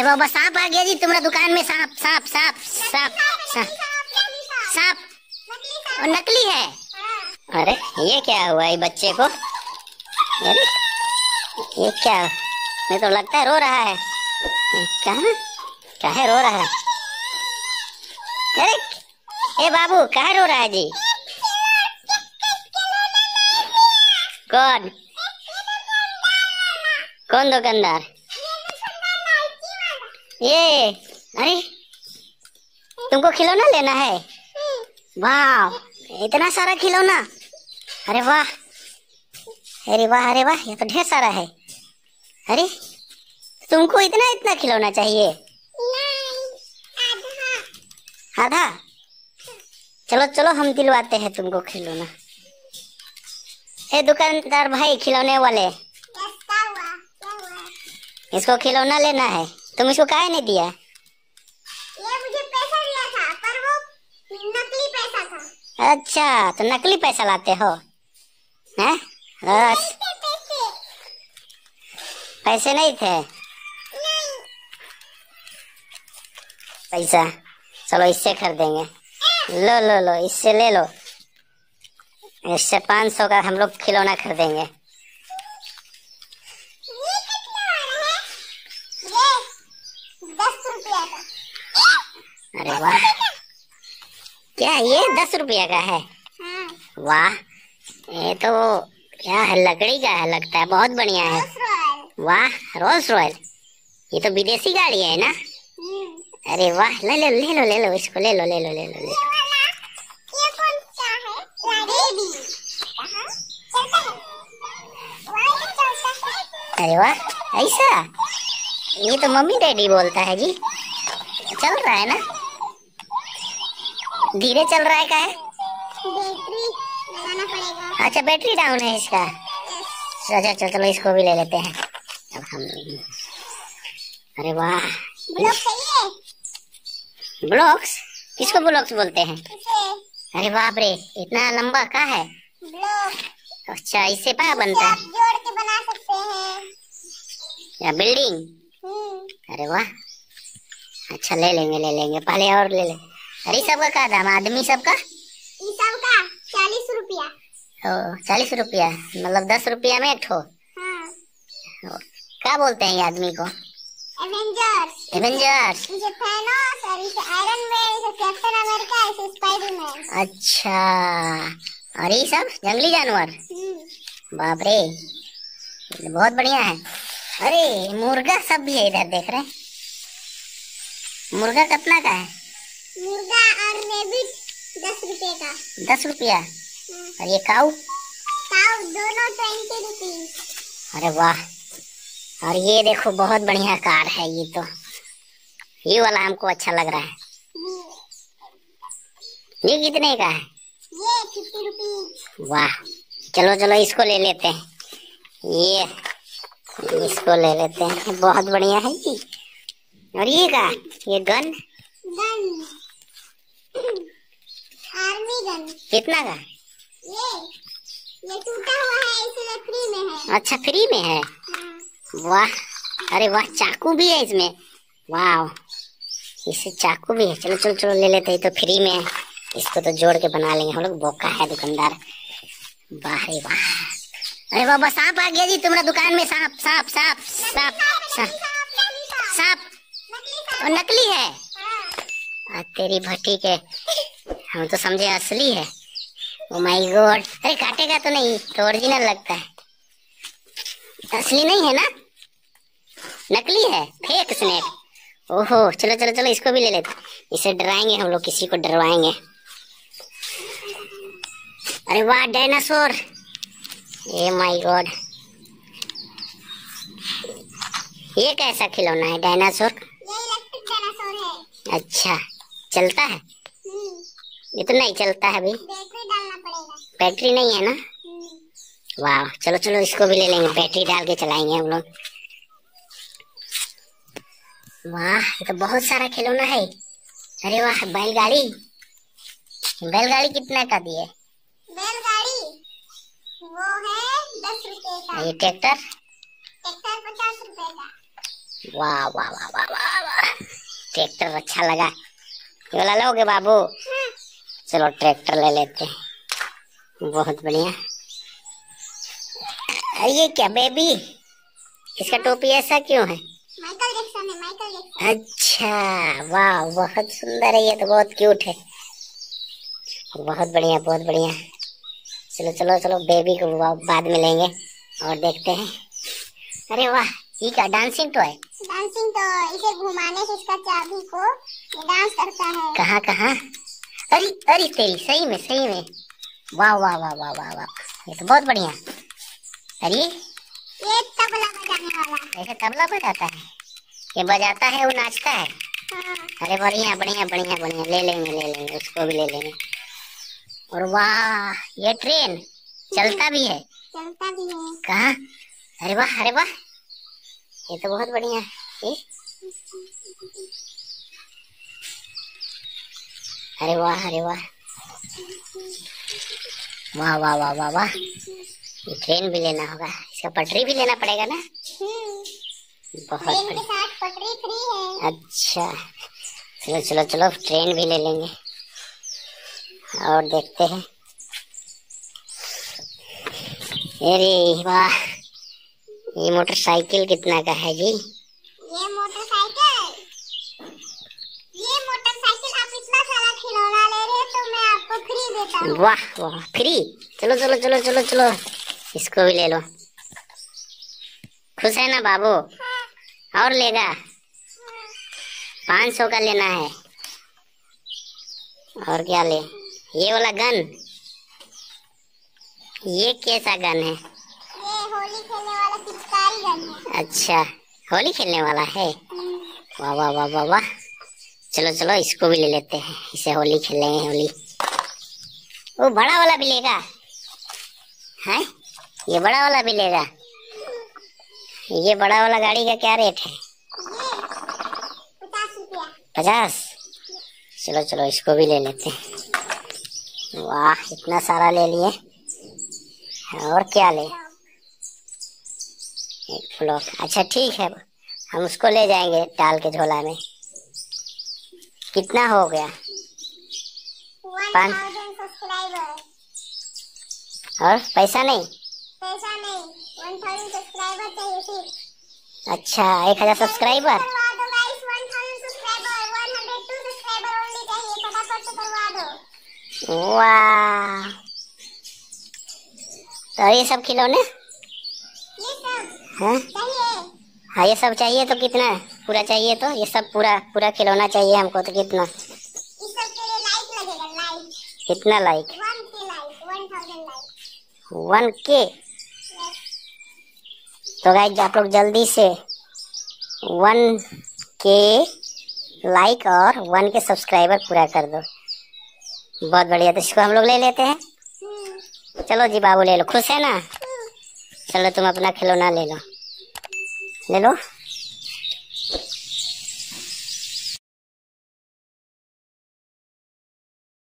अरे बाबा सांप आ गया जी तुम्हारा दुकान में। सांप सांप सांप सांप सांप सांप और नकली है। अरे ये क्या हुआ ये बच्चे को? अरे ये क्या, मैं तो लगता है रो रहा है। क्या है रो रहा है? अरे ए बाबू कहाँ रो रहा है जी? कौन कौन दुकानदार? ये अरे तुमको खिलौना लेना है? वाह इतना सारा खिलौना। अरे वाह अरे वाह अरे वाह, ये तो ढेर सारा है। अरे तुमको इतना इतना खिलौना चाहिए? आधा? चलो चलो हम दिलवाते हैं तुमको खिलौना। ए दुकानदार भाई खिलौने वाले, इसको खिलौना लेना है। तुम इसको काहे नहीं दिया? ये मुझे पैसा दिया था पर वो नकली पैसा था। अच्छा तो नकली पैसा लाते हो हैं? बस पैसे नहीं थे? नहीं। पैसा चलो इससे खरीदेंगे। लो लो लो इससे ले लो। इससे 500 का हम लोग खिलौना खरीदेंगे। ये कितना वाला है? ये 10 रुपया का। अरे वाह, क्या ये 10 रुपया का है? हाँ। वाह ये तो क्या है, लकड़ी का है लगता है, बहुत बढ़िया है। वाह रोल्स रॉयल, ये तो विदेशी गाड़ी है ना? अरे वाह ले लो ले लो ले लो इसको, ले लो ले लो ले लो ले लो। ये कौन सा है? बेबी कहाँ चलता है? वहाँ चलता है। अरे वाह ऐसा, ये तो मम्मी डैडी बोलता है जी। चल रहा है ना? धीरे चल रहा है क्या है? बैटरी लगाना पड़ेगा। अच्छा बैटरी डाउन है इसका। अच्छा चलो चलो इसको भी ले लेते हैं अब हम। अरे वाह ब्लॉक चाहिए? ब्लॉक्स? किसको ब्लॉक्स बोलते हैं? इसे अरे बाप रे इतना लंबा का है? ब्लॉक। अच्छा इससे क्या बनता आप है? जोड़ के बना सकते हैं। या बिल्डिंग? अरे वाह अच्छा ले लेंगे पहले और ले ले। अरे सबका क्या दाम? आदमी सबका? इस सब का 40 रुपया। 40 रुपया मतलब 10 रुपया में एक ठो। हाँ। क्या बोलते हैं ये आदमी को? एवेंजर्स। एवेंजर्स? इसे थैनोस और इसे आयरन मैन, इसे कैप्टन अमेरिका, इसे स्पाइडरमैन। अच्छा और ये सब जंगली जानवर? बाप रे ये तो बहुत बढ़िया है। अरे मुर्गा सब भी है इधर, देख रहे हैं? मुर्गा कितना का है? मुर्गा और रेबिट 10 रुपए का। 10 रुपया? और ये काऊ? काऊ दोनों 20 रुपीज। अरे वाह, और ये देखो बहुत बढ़िया कार है ये तो, ये वाला हमको अच्छा लग रहा है। ये कितने का है? ये 50 रुपीज। वाह चलो चलो इसको ले लेते हैं। ये इसको ले लेते हैं, बहुत बढ़िया है जी। और ये का, ये गन? Gun army gun. कितना का? ये टूटा हुआ है इसलिए फ्री में है। अच्छा फ्री में है? हाँ। वाह अरे वाह चाकू भी है इसमें। वाह इससे चाकू भी है। चलो चलो चलो ले लेते हैं, तो फ्री में है, इसको तो जोड़ के बना लेंगे हम लोग। बोका है दुकानदार। वाह रे वाह। अरे बाबा सांप आ गया जी तुम्हारा दुकान में। सांप सांप सांप सांप सांप सांप और नकली है? तेरी भट्टी के, हम तो समझे असली है। ओ माय गॉड, अरे काटेगा तो नहीं? तो ओरिजिनल लगता है, असली नहीं है ना? नकली है, फेक स्नेक। ओहो चलो चलो चलो इसको भी ले लेते, इसे डराएंगे हम लोग, किसी को डरवाएंगे। अरे वाह डायनासोर, ए माय गॉड, ये कैसा खिलौना है डायनासोर? ये इलेक्ट्रिक डायनासोर है। अच्छा चलता है? ये तो नहीं चलता है अभी, बैटरी डालना पड़ेगा। बैटरी नहीं है ना? वाह चलो चलो इसको भी ले लेंगे, बैटरी डाल के चलाएंगे हम लोग। वाह ये तो बहुत सारा खिलौना है। अरे वाह बैलगाड़ी, बैलगाड़ी कितना का दिए? बैलगाड़ी वो है 10 रुपए का। ये ट्रैक्टर? ट्रैक्टर 50 रुपए का। वाह वाह वाह वाह वाह ट्रैक्टर अच्छा लगा, ये वाला लोगे बाबू? चलो ट्रैक्टर ले लेते हैं, बहुत बढ़िया। ये क्या बेबी, इसका टोपी ऐसा क्यों है? माइकल जैक्सन है, माइकल जैक्सन। अच्छा वाह, बहुत सुंदर है, ये तो बहुत क्यूट है, बहुत बढ़िया बहुत बढ़िया। चलो चलो चलो, बेबी को बाद में लेंगे और देखते हैं। अरे वाह, ये क्या डांसिंग तो है? डांसिंग तो इसे घुमाने से इसका चाबी को ये डांस करता है। कहाँ कहाँ? अरे अरे तेरी, सही में सही में, वाह वाह वाह वाह वाह वाह, ये तो बहुत बढ़िया। अरे ये तबला बजाने वाला। ऐसे तबला बजाता है, ये बजाता है वो नाचता है। हाँ। अरे बढ़िया बढ़िया बढ़िया बढ़िया, ले लेंगे उसको भी ले लेंगे। और वाह, ये ट्रेन चलता भी है? चलता भी है। कहाँ? अरे वाह अरे वाह, ये तो बहुत बढ़िया है। अरे वाह अरे वाह, वाह वाह वाह वाह वाह, ये ट्रेन भी लेना होगा, इसका पटरी भी लेना पड़ेगा ना? बहुत ट्रेन के बढ़िया। साथ पटरी फ्री है। अच्छा चलो चलो चलो, ट्रेन भी ले लेंगे और देखते हैं। अरे वाह, ये मोटरसाइकिल कितना का है जी? ये मोटरसाइकिल आप इतना सारा खिलौना ले रहे हैं तो मैं आपको फ्री देता हूँ। वाह वाह, फ्री? चलो चलो चलो चलो चलो, इसको भी ले लो। खुश है ना बाबू? और लेगा? 500 का लेना है। और क्या ले? ये वाला गन, ये कैसा गन है? ये होली खेलने वाला पिचकारी गन है। अच्छा, होली खेलने वाला है, वाह वाह वाह वाह वाह। चलो चलो, इसको भी ले लेते हैं, इसे होली खेलेंगे होली। वो बड़ा वाला भी लेगा? है, ये बड़ा वाला भी लेगा? ये बड़ा वाला गाड़ी का क्या रेट है? 50 रुपया। 50? चलो चलो, इसको भी ले लेते हैं। वाह, इतना सारा ले लिए। और क्या ले? एक फ्लॉक, अच्छा ठीक है, हम उसको ले जाएंगे डाल के झोला में। कितना हो गया? 1000 सब्सक्राइबर। और पैसा नहीं? पैसा नहीं, 1000 सब्सक्राइबर चाहिए सिर्फ। अच्छा, 1000 सब्सक्राइबर? करवा दो गाइस, 1000 सब्सक्राइबर, 102 सब्सक्राइबर ओनली चाहिए, फटाफट से करवा दो। वाह, तो ये सब खिलौने? ये सब हाँ चाहिए। हाँ, ये सब चाहिए तो कितना पूरा चाहिए? तो ये सब पूरा पूरा खिलौना चाहिए हमको, तो कितना? इस सब के लिए लाइक लगेगा, लाइक। कितना like? 1K like, 1000 like. 1K? तो गाइस आप लोग जल्दी से 1K लाइक और 1K सब्सक्राइबर पूरा कर दो। बहुत बढ़िया, तो इसको हम लोग ले लेते हैं। चलो जी बाबू, ले लो। खुश है ना? चलो तुम अपना खिलौना ले लो, ले लो।